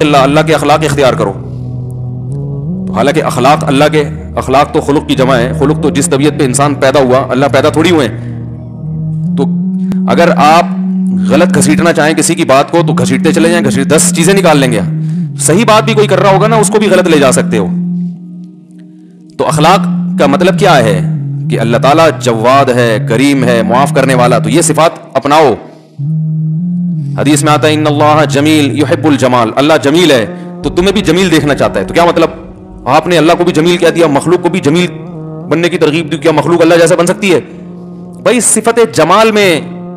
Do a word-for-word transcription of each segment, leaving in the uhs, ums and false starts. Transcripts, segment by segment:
اللہ اللہ کے اخلاق اختیار کرو. تو حالانکہ اخلاق اللہ کے اخلاق تو خلق کی جمع ہے. خلق تو جس طبیعت پہ انسان پیدا ہوا, اللہ پیدا تھوڑی ہوئے. تو اگر آپ غلط گھسیٹنا چاہیں کسی کی بات کو تو گھسیٹتے چلے جائیں, گھسیٹ دس چیزیں نکال لیں گے. صحیح بات بھی کوئی کر رہا ہوگا نا, اس کو بھی غلط لے جا سکتے ہو. تو اخلاق کا مطلب کیا ہے کہ اللہ تعالیٰ جواد ہے, کریم ہے, معاف کرنے والا. تو یہ صفات اپناؤ. حدیث میں آتا ہے ان اللہ جمیل یحب الجمال, اللہ جمیل ہے تو تمہیں بھی جمیل دیکھنا چاہتا ہے. تو کیا مطلب, آپ نے اللہ کو بھی جمیل کہہ دیا, مخلوق کو بھی جمیل بننے کی ترغیب دی. کیا مخلوق اللہ جیسا بن سکتی ہے؟ بھائی صفت جمال میں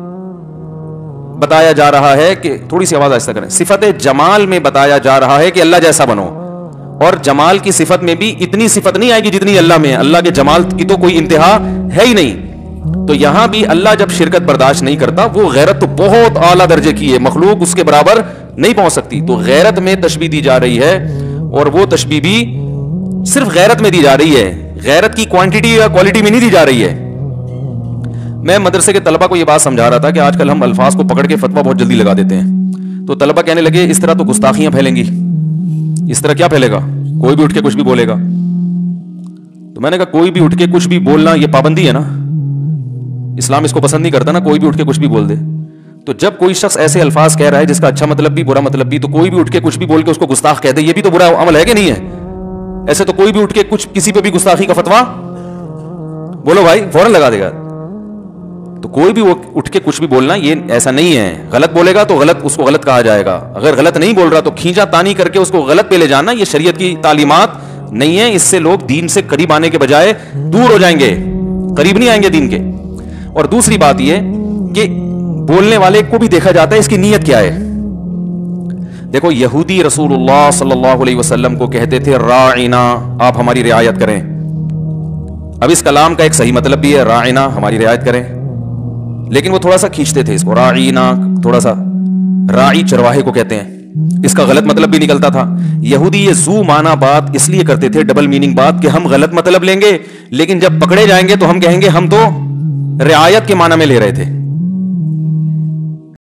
بتایا جا رہا ہے کہ, تھوڑی سی آواز آہستہ کریں, صفت جمال میں بتایا جا رہا ہے کہ اللہ جیسا بنو. اور جمال کی صفت میں بھی اتنی صفت نہیں آئے گی جتنی اللہ میں ہے. اللہ کے جمال کی تو کوئی انتہا ہے ہی نہیں. تو یہاں بھی اللہ جب شرکت برداشت نہیں کرتا, وہ غیرت تو بہت اعلیٰ درجے کی ہے, مخلوق اس کے برابر نہیں پہنچ سکتی. تو غیرت میں تشبیہ دی جا رہی ہے, اور وہ تشبیہ بھی صرف غیرت میں دی جا رہی ہے, غیرت کی کوانٹٹی یا کوالٹی میں نہیں دی جا رہی ہے. میں مدرسے کے طلبہ کو یہ بات سمجھا رہا تھا کہ آج کل ہم الفاظ کو پکڑ کے فتویٰ بہت جلدی لگا دیتے ہیں. تو طلبہ کہنے لگے اس طرح تو گستاخیاں پھیلیں گی. اس طرح کیا پھیلے گا, کوئی بھی اٹھ کے کچھ بھی بولے گا. تو میں نے کہا کوئی بھی اٹھ کے کچھ بھی بولنا یہ پابندی ہے نا, اسلام اس کو پسند نہیں کرتا نا, کوئی بھی اٹھ کے کچھ بھی بول دے. تو جب کوئی شخص ایسے الفاظ کہہ رہا ہے جس کا اچھا مطلب بھی برا مطلب بھی, تو کوئی بھی اٹھ کے کچھ بھی بول کے اس کو گستاخ کہہ دے, یہ بھی تو برا عمل ہے کہ نہیں ہے؟ ایسے تو کوئی بھی اٹھ کے کچھ کسی پہ بھی گستاخی کا فتویٰ بولو بھائی فوراً لگا دے گا. تو کوئی بھی اٹھ کے کچھ بھی بولنا یہ ایسا نہیں ہے. غلط بولے گا تو غلط, اس کو غلط کہا جائے گا. اگر غلط نہیں بول رہا تو کھینچا تانی کر کے اس کو غلط پہ لے جانا یہ شریعت کی تعلیمات نہیں ہے. اس سے لوگ دین سے قریب آنے کے بجائے دور ہو جائیں گے, قریب نہیں آئیں گے دین کے. اور دوسری بات یہ کہ بولنے والے کو بھی دیکھا جاتا ہے اس کی نیت کیا ہے. دیکھو یہودی رسول اللہ صلی اللہ علیہ وسلم کو کہتے تھے راعنا, آپ ہماری رعایت کریں. اب اس کلام کا ایک صحیح مطلب بھی ہے راعنا, ہماری رعایت کریں, لیکن وہ تھوڑا سا کھینچتے تھے اس کو, راعینا تھوڑا سا, راعی چرواہے کو کہتے ہیں, اس کا غلط مطلب بھی نکلتا تھا. یہودی یہ زو مانا بات اس لیے کرتے تھے, ڈبل میننگ بات, کہ ہم غلط مطلب لیں گے لیکن جب پکڑے جائیں گے تو ہم کہیں گے ہم تو رعایت کے معنی میں لے رہے تھے.